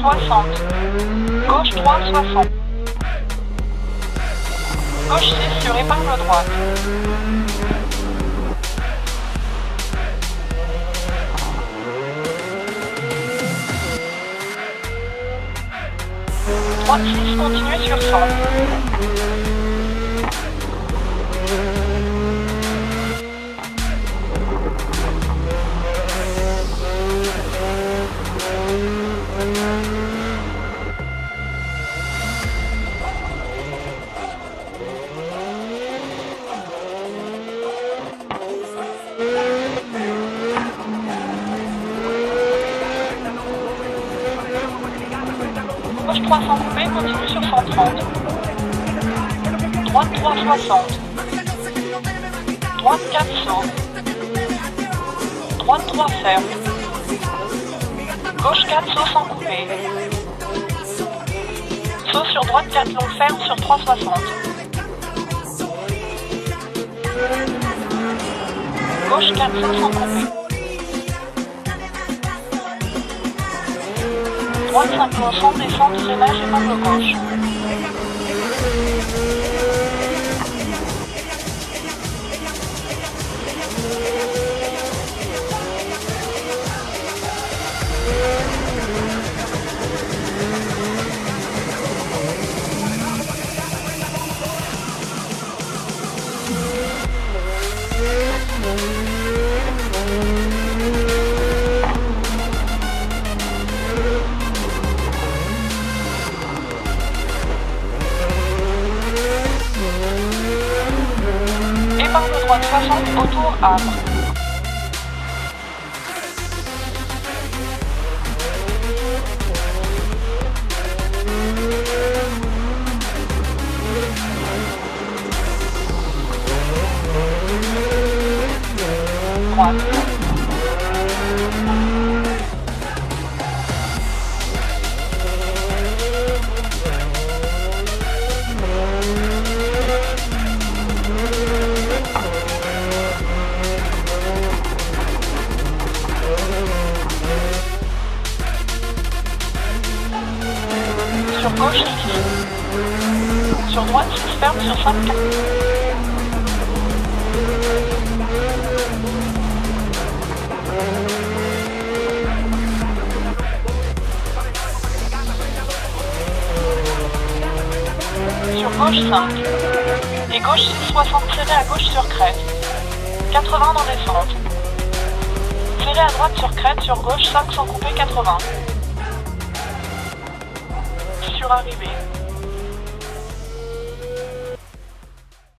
60. Gauche 3, 60. Gauche 6 sur épingle droite. Droite 6, continue sur 100. Gauche 300 coupé, continue sur 130. Droite 3, 60. Droite 4 saut. Droite 3 ferme. Gauche 4 saut sans couper. Saut sur droite 4 long ferme sur 360. Gauche 4 saut sans couper. Droite 5 long sans descente, freinage épingle gauche. Épingle droite 60, autour arbre. Droite. Sur gauche 6. Sur droite 6 ferme sur 5 4. Sur gauche 5. Et gauche 6, 60 serré à gauche sur crête. 80 dans descente. Serré à droite sur crête, sur gauche 5 sans couper 80. Sur arrivée.